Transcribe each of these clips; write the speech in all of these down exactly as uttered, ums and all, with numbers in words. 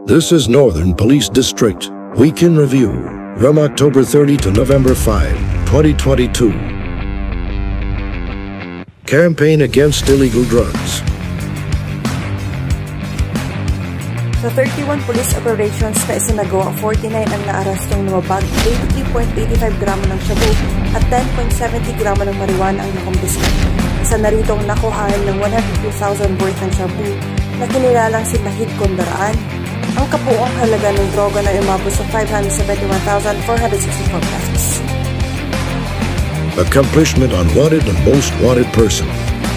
This is Northern Police District Weekend Review from October thirtieth to November fifth, twenty twenty-two. Campaign against illegal drugs. Sa thirty-one police operations na isinagawa, forty-nine ang naarestong lumabag, eighty point eight five gramo ng shabu at ten point seven zero gramo ng marijuana ang nakumpiska. Isa na rito ang nakuhaan ng one hundred two thousand worth ng shabu na kinilalang si Tahid Kondaraan. Ang kabuuang halaga ng droga na umabot sa five hundred seventy-one thousand four hundred sixty-four pesos. Accomplishment on wanted and most wanted person.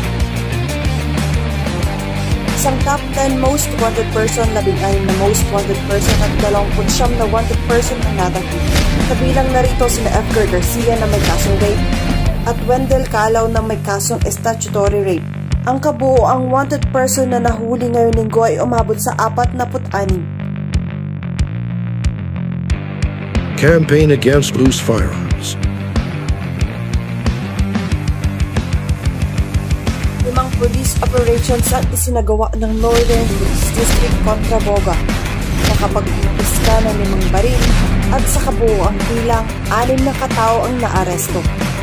Isang top ten most wanted person, labing-anim na most wanted person at dalawampu't siyam na wanted person ang natagpuan. Kabilang na rito sina Edgar Garcia na may kasong rape at Wendell Calao na may kasong statutory rape. Ang kabuoang wanted person na nahuli ngayong linggo ay umabot sa apat na anim. Campaign against loose firearms. Limang police operations ang isinagawa ng Northern Police District kontra Boga. Nakapag-ipiska ng limang baril at sa kabuoang bilang, anim na katao ang naaresto.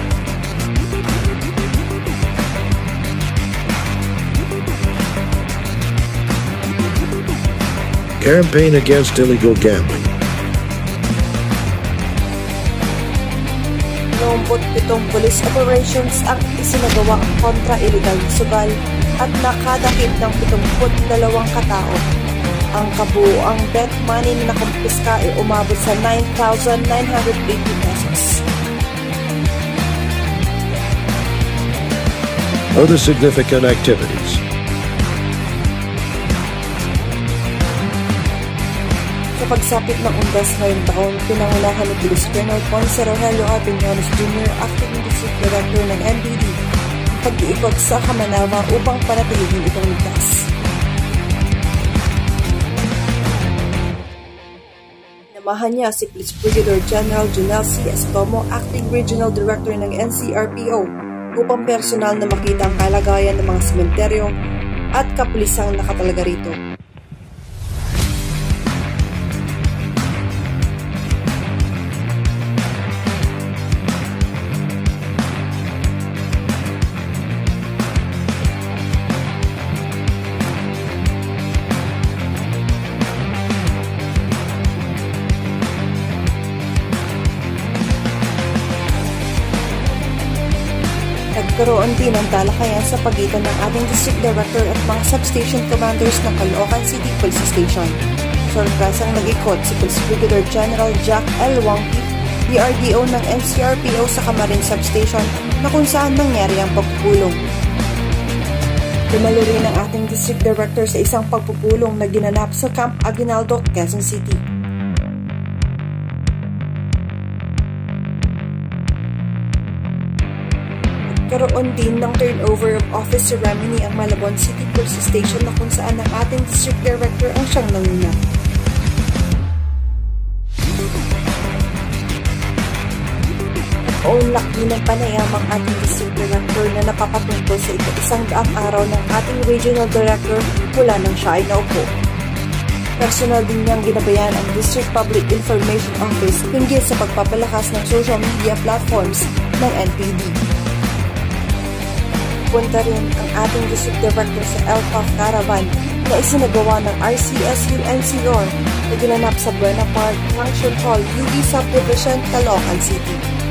Campaign against illegal gambling. Pitong police operations ang isinagawa kontra illegal sugal at nakadakip ng pitongput dalawang katao. Ang kabuoang bet money na nakumpiska ay umabot sa nine thousand nine hundred eighty pesos. Other significant activities. Sa pagsapit ng undas ngayong taon, pinangunahan ni Police Colonel Ponce Rogelio Apiñones Junior, Acting District Director ng N B D, pag-iikot sa Kamanava upang panatilihin itong ligtas. Namahan niya si Police Brigadier General Junel C. Estomo, Acting Regional Director ng N C R P O, upang personal na makita ang kalagayan ng mga sementeryo at kapulisang nakatalaga rito. Nagkaroon din ng talakayan sa pagitan ng ating District Director at mga substation commanders ng Caloocan City Police Station. Sorpresang nag-ikot si Police Brigadier General Jack L. Wangki, D R D O ng N C R P O sa Camarin Substation na kung saan nangyari ang pagpupulong. Dumalo rin ang ating District Director sa isang pagpupulong na ginanap sa Camp Aguinaldo, Quezon City. Karoon din ng turnover of office ceremony ang Malabon City Police Station na kung saan ang ating District Director ang siyang nanguna. Naunlak din ng panayam ang ating District Director na napapatungkol sa ika-isang daang araw ng ating Regional Director mula nang siya ay naupo. Personal din niyang ginabayan ang District Public Information Office hinggil sa pagpapalakas ng social media platforms ng N P D. Punta rin ang ating District Director sa L P A F Caravan na isinagawa ng R C S U N C R na ginanap sa Buena Park, Function Hall, U D Subdivision, Caloocan City.